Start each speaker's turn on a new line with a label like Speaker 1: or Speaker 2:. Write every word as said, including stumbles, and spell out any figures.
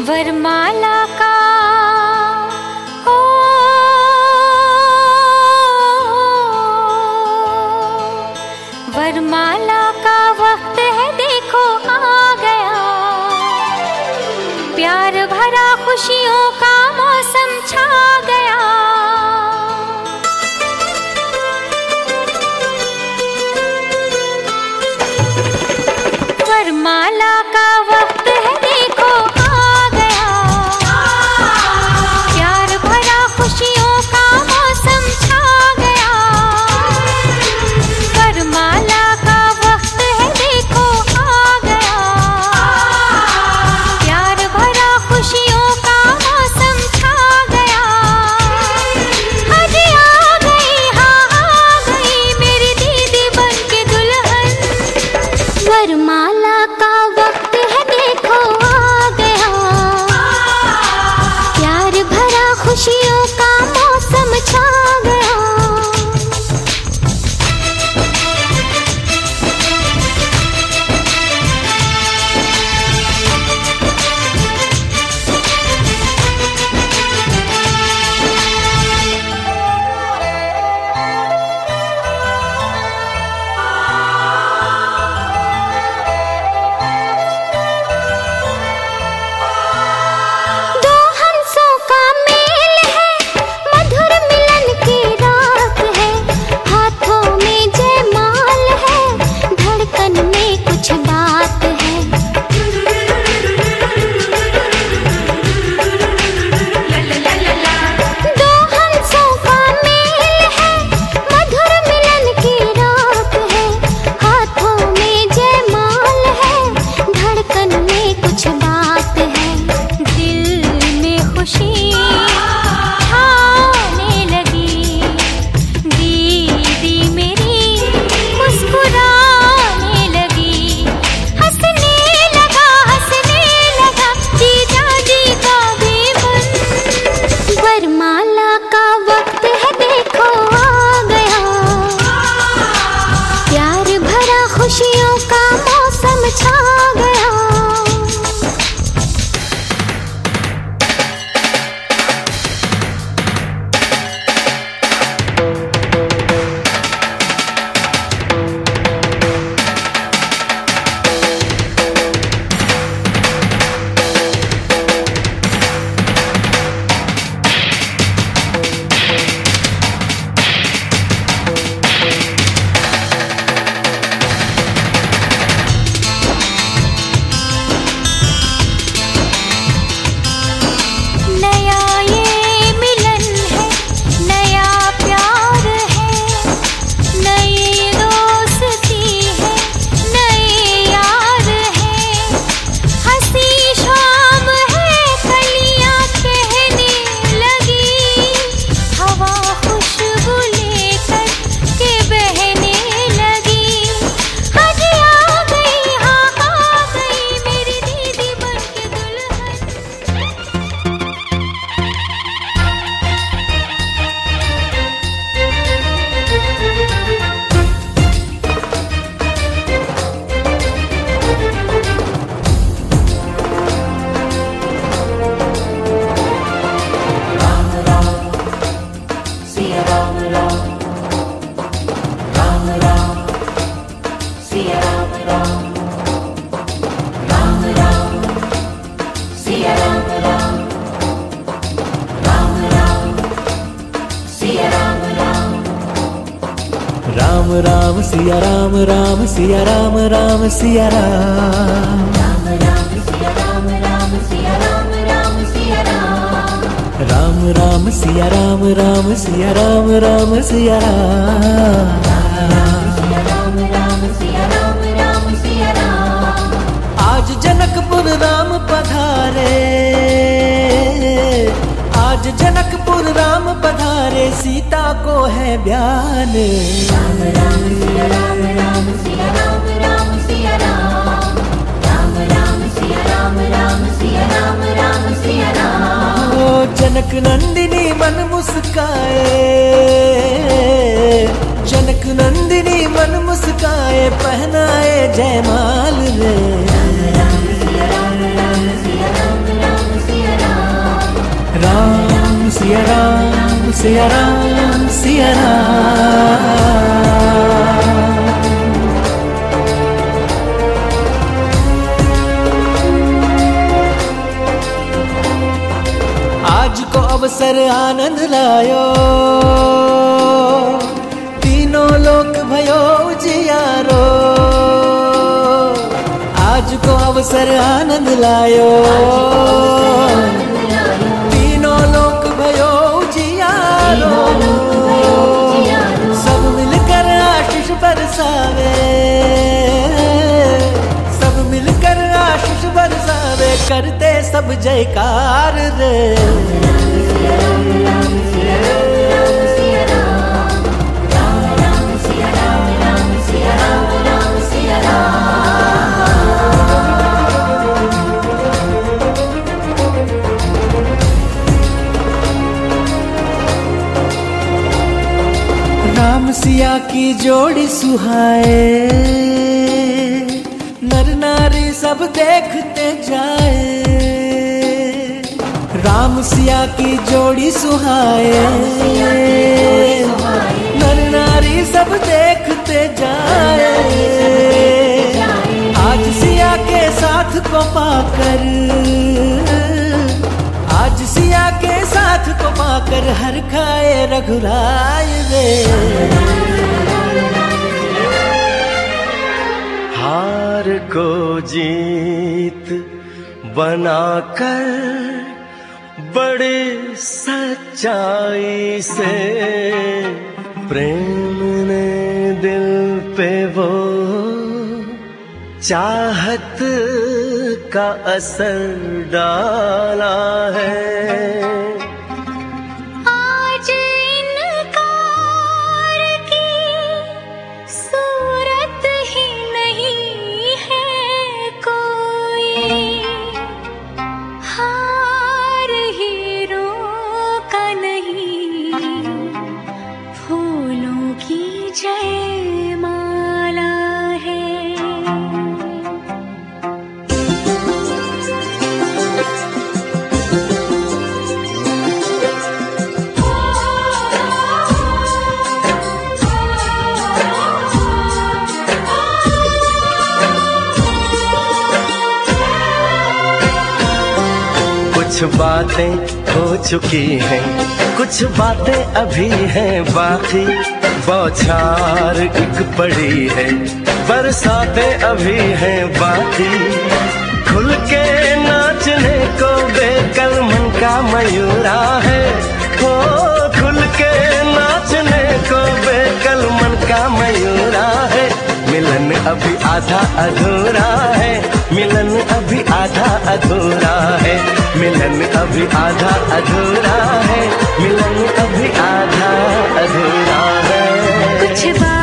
Speaker 1: वरमाला का हो वरमाला का वक्त है, देखो आ गया। प्यार भरा खुशियों का मौसम छा गया। वरमाला का वक्त है, देखो आ गया। प्यार भरा खुशियों का मौसम छा गया। वरमाला का वक्त है, देखो आ गया। प्यार भरा खुशियों का मौसम छा गया। आज आ गई, हाँ आ गई मेरी दीदी बन के दुल्हन। वरमाला का वक्त है, देखो आ गया। प्यार भरा खुशियों का मौसम छा गया। खुशियों का मौसम छा गया।
Speaker 2: राम राम सिया राम राम सिया राम राम सिया राम
Speaker 3: राम राम सिया राम राम सिया राम राम सिया राम
Speaker 2: राम राम सिया राम राम सिया राम राम सिया राम
Speaker 3: राम राम सिया राम राम सिया राम।
Speaker 2: आज जनकपुर राम पधारे, आज जनकपुर राम पधारे, सीता को है ब्यान।
Speaker 3: राम राम सिया राम राम सिया राम राम सिया राम राम राम सिया राम राम सिया राम राम सिया राम।
Speaker 2: ओ जनक नंदिनी मन मुस्काए, जनक नंदिनी मन मुस्काए, पहनाए जयमाल रे।
Speaker 3: राम राम सिया राम राम सिया राम राम
Speaker 2: सिया राम सिया राम सिया राम। आज को अवसर आनंद लायो, तीनों लोक भयो जियारो। आज को अवसर आनंद लायो, तीनों लोक भयो जियारो। सब मिलकर आशीष बरसावे, सब मिलकर आशीष बरसावे, करते सब जयकार रे। राम सिया की जोड़ी सुहाए, नर नारी सब देखते जाए। राम सिया की जोड़ी सुहाए, नर नारी सब देखते जाए। आज सिया के साथ को पाकर, आज सिया के साथ को पाकर हर खाए रघुराय रे।
Speaker 4: हार को जीत बनाकर बड़ी सच्चाई से, प्रेम ने दिल पे वो चाहत का असर डाला है।
Speaker 1: आज इनकार की सूरत ही नहीं है कोई, हार हीरो का नहीं, फूलों की जयमाला है।
Speaker 4: कुछ बातें हो चुकी हैं, कुछ बातें अभी हैं बाकी। बौछार एक पड़ी है, बरसातें अभी हैं बाकी। खुल के नाचने को बेकल मन का मयूरा है, हो खुल के नाचने को बेकल मन का मयूरा है। मिलन अभी आधा अधूरा है, मिलन अभी आधा अधूरा है, मिलन अभी आधा अधूरा है, मिलन अभी आधा अधूरा है।
Speaker 1: कुछ बात